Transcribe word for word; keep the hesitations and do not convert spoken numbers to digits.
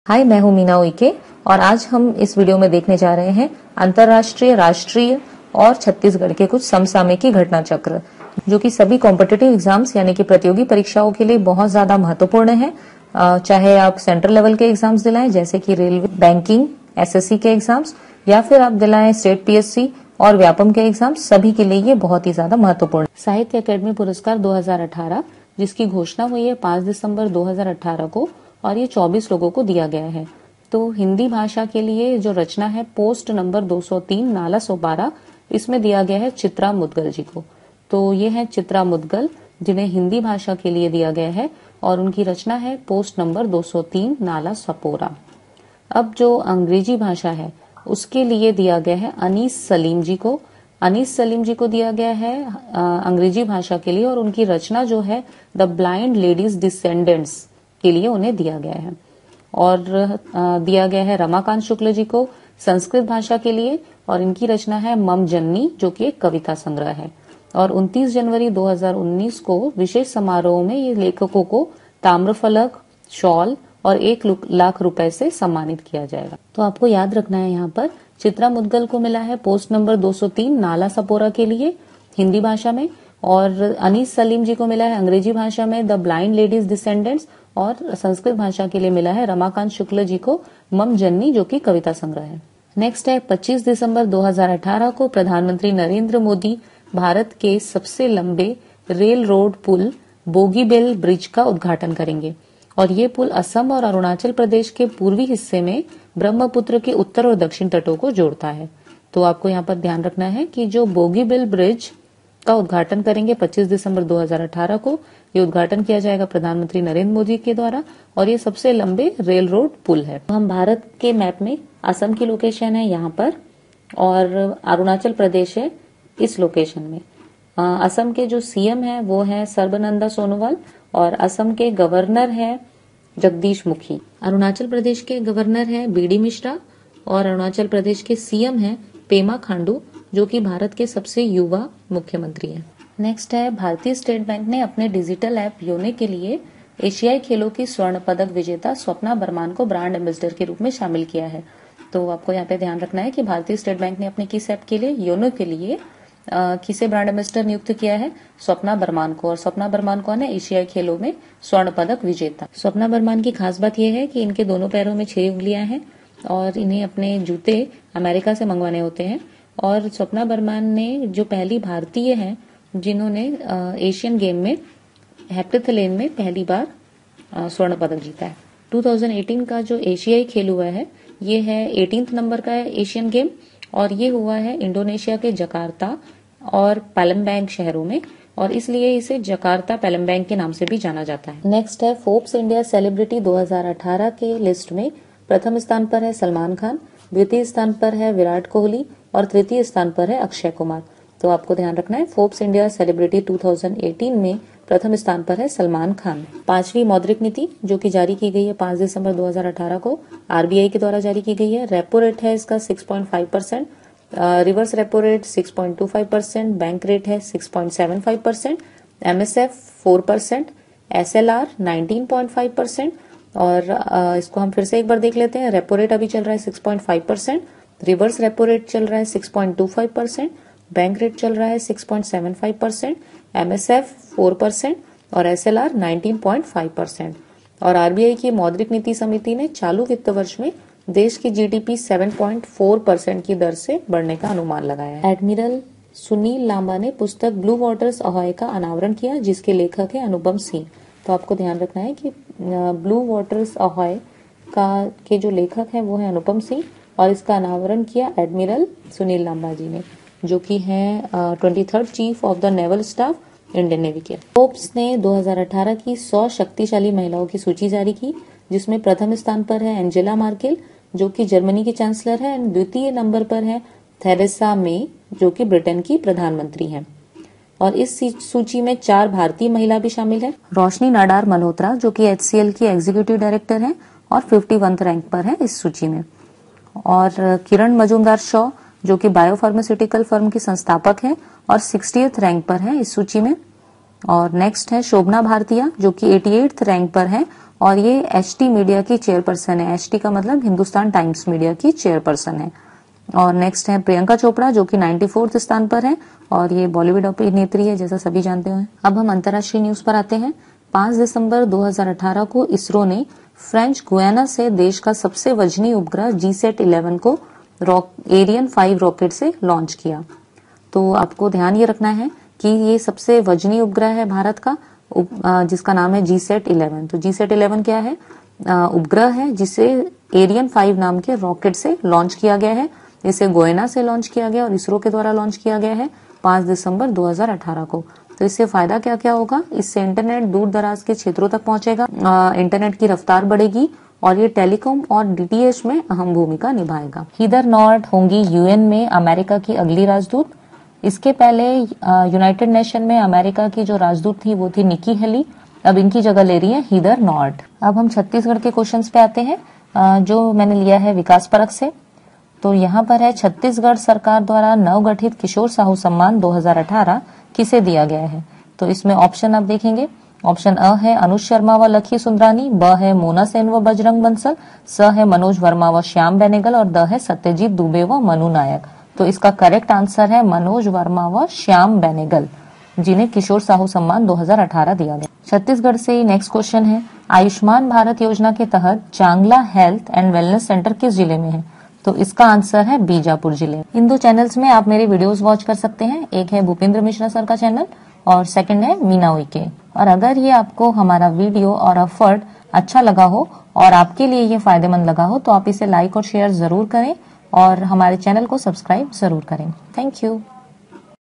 हाय, मैं हूं मीना उइके और आज हम इस वीडियो में देखने जा रहे हैं अंतर्राष्ट्रीय, राष्ट्रीय और छत्तीसगढ़ के कुछ समसामयिकी घटना चक्र, जो कि सभी कॉम्पिटिटिव एग्जाम्स यानी कि प्रतियोगी परीक्षाओं के लिए बहुत ज्यादा महत्वपूर्ण है। चाहे आप सेंट्रल लेवल के एग्जाम्स दिलाएं जैसे कि रेलवे, बैंकिंग, एसएससी के एग्जाम्स, या फिर आप दिलाएं स्टेट पीएससी और व्यापम के एग्जाम्स, सभी के लिए ये बहुत ही ज्यादा महत्वपूर्ण। साहित्य अकादमी पुरस्कार दो हजार अठारह, जिसकी घोषणा हुई है पांच दिसंबर दो हजार अठारह को और ये चौबीस लोगों को दिया गया है। तो हिंदी भाषा के लिए जो रचना है पोस्ट नंबर दो सौ तीन नाला सौ बारह, इसमें दिया गया है चित्रा मुदगल जी को। तो ये है चित्रा मुदगल, जिन्हें हिंदी भाषा के लिए दिया गया है और उनकी रचना है पोस्ट नंबर दो सौ तीन नाला सपोरा। अब जो अंग्रेजी भाषा है उसके लिए दिया गया है अनीस सलीम जी को। अनीस सलीम जी को दिया गया है अंग्रेजी भाषा के लिए और उनकी रचना जो है द ब्लाइंड लेडीज डिसेंडेंट्स के लिए उन्हें दिया गया है। और दिया गया है रमाकांत शुक्ल जी को संस्कृत भाषा के लिए और इनकी रचना है मम जननी, जो कि एक कविता संग्रह है। और उनतीस जनवरी दो हजार उन्नीस को विशेष समारोह में ये लेखकों को ताम्रफलक, शॉल और एक लाख रुपए से सम्मानित किया जाएगा। तो आपको याद रखना है, यहाँ पर चित्रा मुदगल को मिला है पोस्ट नंबर दो सौ तीन नाला सपोरा के लिए हिंदी भाषा में, और अनीस सलीम जी को मिला है अंग्रेजी भाषा में द ब्लाइंड लेडीज डिसेंडेंट्स, और संस्कृत भाषा के लिए मिला है रमाकांत शुक्ल जी को मम जननी, जो कि कविता संग्रह है। नेक्स्ट है पच्चीस दिसंबर दो हजार अठारह को प्रधानमंत्री नरेंद्र मोदी भारत के सबसे लंबे रेल रोड पुल बोगीबिल ब्रिज का उद्घाटन करेंगे। और ये पुल असम और अरुणाचल प्रदेश के पूर्वी हिस्से में ब्रह्मपुत्र के उत्तर और दक्षिण तटों को जोड़ता है। तो आपको यहाँ पर ध्यान रखना है कि जो बोगीबिल ब्रिज का उद्घाटन करेंगे पच्चीस दिसंबर दो हजार अठारह को, ये उद्घाटन किया जाएगा प्रधानमंत्री नरेंद्र मोदी के द्वारा और ये सबसे लंबे रेल रोड पुल है। तो हम भारत के मैप में असम की लोकेशन है यहाँ पर और अरुणाचल प्रदेश है इस लोकेशन में। असम के जो सीएम है वो है सर्बानंद सोनोवाल और असम के गवर्नर है जगदीश मुखी। अरुणाचल प्रदेश के गवर्नर है बीडी मिश्रा और अरुणाचल प्रदेश के सीएम है पेमा खांडू, जो कि भारत के सबसे युवा मुख्यमंत्री हैं। नेक्स्ट है भारतीय स्टेट बैंक ने अपने डिजिटल ऐप योनो के लिए एशियाई खेलों की स्वर्ण पदक विजेता स्वप्ना बर्मान को ब्रांड एम्बेसडर के रूप में शामिल किया है। तो आपको यहाँ पे ध्यान रखना है कि भारतीय स्टेट बैंक ने अपने किस ऐप के लिए, योनो के लिए आ, किसे ब्रांड एम्बेसडर नियुक्त किया है, स्वप्ना बर्मान को। और स्वप्ना बर्मान कौन है? एशियाई खेलों में स्वर्ण पदक विजेता। स्वप्ना बर्मान की खास बात यह है कि इनके दोनों पैरों में छह उंगलियां हैं और इन्हें अपने जूते अमेरिका से मंगवाने होते हैं। और स्वप्ना बर्मान ने जो पहली भारतीय है जिन्होंने एशियन गेम में हेप्टाथलीन में पहली बार स्वर्ण पदक जीता है। दो हज़ार अठारह का जो एशियाई खेल हुआ है ये है अठारहवें नंबर का एशियन गेम और ये हुआ है इंडोनेशिया के जकार्ता और पैलम्बैंग शहरों में और इसलिए इसे जकार्ता पैलम्बैंग के नाम से भी जाना जाता है। नेक्स्ट है फोर्ब्स इंडिया सेलिब्रिटी दो हजार अठारह के लिस्ट में प्रथम स्थान पर है सलमान खान, द्वितीय स्थान पर है विराट कोहली और तृतीय स्थान पर है अक्षय कुमार। तो आपको ध्यान रखना है फोर्ब्स इंडिया सेलिब्रिटी दो हज़ार अठारह में प्रथम स्थान पर है सलमान खान। पांचवी मौद्रिक नीति जो कि जारी की गई है पांच दिसंबर दो हजार अठारह को आरबीआई के द्वारा जारी की गई है। रेपो रेट है इसका छह पॉइंट पाँच परसेंट, रिवर्स रेपो रेट छह पॉइंट दो पाँच परसेंट, बैंक रेट है छह पॉइंट सात पाँच परसेंट, एमएसएफ चार परसेंट, एसएलआर उन्नीस पॉइंट पाँच परसेंट। और uh, इसको हम फिर से एक बार देख लेते हैं। रेपो रेट अभी चल रहा है छह पॉइंट पाँच परसेंट, रिवर्स रेपो रेट चल रहा है छह पॉइंट दो पाँच परसेंट, बैंक रेट चल रहा है छह पॉइंट सात पाँच परसेंट, एमएसएफ चार परसेंट और एसएलआर उन्नीस पॉइंट पाँच परसेंट। और आरबीआई की मौद्रिक नीति समिति ने चालू वित्त वर्ष में देश की जीडीपी सात पॉइंट चार परसेंट की दर से बढ़ने का अनुमान लगाया है। एडमिरल सुनील लांबा ने पुस्तक ब्लू वाटर्स अहॉय का अनावरण किया, जिसके लेखक है अनुपम सिंह। तो आपको ध्यान रखना है कि ब्लू वाटर्स अहॉय का के जो लेखक हैं वो है अनुपम सिंह और इसका अनावरण किया एडमिरल सुनील लांबा जी ने, जो कि हैं twenty third chief of the naval staff Indian navy के। फोर्ब्स ने दो हजार अठारह की सौ शक्तिशाली महिलाओं की सूची जारी की, जिसमें प्रथम स्थान पर है एंजेला मार्केल, जो कि जर्मनी की चांसलर है, एंड द्वितीय नंबर पर है थेरेसा मे, जो कि ब्रिटेन की प्रधानमंत्री हैं। और इस सूची में चार भारतीय महिला भी शामिल है। रोशनी नाडार मल्होत्रा, जो कि एचसीएल की एग्जीक्यूटिव डायरेक्टर हैं और इक्यावन रैंक पर है इस सूची में। और किरण मजूमदार शॉ, जो कि बायोफार्मास्यूटिकल फर्म की संस्थापक है और साठ रैंक पर है इस सूची में। और नेक्स्ट है शोभना भारतीया जो कि अठासीवें रैंक पर है और ये एचटी मीडिया की चेयरपर्सन है। एचटी का मतलब हिंदुस्तान टाइम्स मीडिया की चेयरपर्सन है। और नेक्स्ट है प्रियंका चोपड़ा जो कि चौरानवे स्थान पर है और ये बॉलीवुड अभिनेत्री है जैसा सभी जानते हैं। अब हम अंतर्राष्ट्रीय न्यूज पर आते हैं। पांच दिसंबर दो हज़ार अठारह को इसरो ने फ्रेंच गुयाना से देश का सबसे वजनी उपग्रह जी सेट इलेवन को एरियन फाइव रॉकेट से लॉन्च किया। तो आपको ध्यान ये रखना है कि ये सबसे वजनी उपग्रह है भारत का, जिसका नाम है जी सेट इलेवन। तो जी सेट इलेवन क्या है? उपग्रह है जिसे एरियन फाइव नाम के रॉकेट से लॉन्च किया गया है। इसे गोयना से लॉन्च किया गया और इसरो के द्वारा लॉन्च किया गया है पांच दिसंबर दो हज़ार अठारह को। तो इससे फायदा क्या क्या होगा? इससे इंटरनेट दूर दराज के क्षेत्रों तक पहुंचेगा, इंटरनेट की रफ्तार बढ़ेगी और ये टेलीकॉम और डीटीएच में अहम भूमिका निभाएगा। हीदर नॉर्ट होंगी यूएन में अमेरिका की अगली राजदूत। इसके पहले यूनाइटेड नेशन में अमेरिका की जो राजदूत थी वो थी निकी हेली। अब इनकी जगह ले रही है हीदर नॉर्ट। अब हम छत्तीसगढ़ के क्वेश्चंस पे आते हैं जो मैंने लिया है विकास परख से। तो यहाँ पर है छत्तीसगढ़ सरकार द्वारा नवगठित किशोर साहू सम्मान दो हज़ार अठारह किसे दिया गया है? तो इसमें ऑप्शन आप देखेंगे। ऑप्शन अ है अनुज शर्मा व लखी सुंदरानी, ब है मोना सेन व बजरंग बंसल, स है मनोज वर्मा व श्याम बेनेगल और द है सत्यजीत दुबे व मनु नायक। तो इसका करेक्ट आंसर है मनोज वर्मा व श्याम बेनेगल, जिन्हें किशोर साहू सम्मान दो हज़ार अठारह दिया गया। छत्तीसगढ़ से नेक्स्ट क्वेश्चन है आयुष्मान भारत योजना के तहत चांगला हेल्थ एंड वेलनेस सेंटर किस जिले में है? तो इसका आंसर है बीजापुर जिले। इन दो चैनल्स में आप मेरे वीडियोस वॉच कर सकते हैं। एक है भूपेंद्र मिश्रा सर का चैनल और सेकंड है मीना उइके। और अगर ये आपको हमारा वीडियो और एफर्ट अच्छा लगा हो और आपके लिए ये फायदेमंद लगा हो तो आप इसे लाइक और शेयर जरूर करें और हमारे चैनल को सब्सक्राइब जरूर करें। Thank you.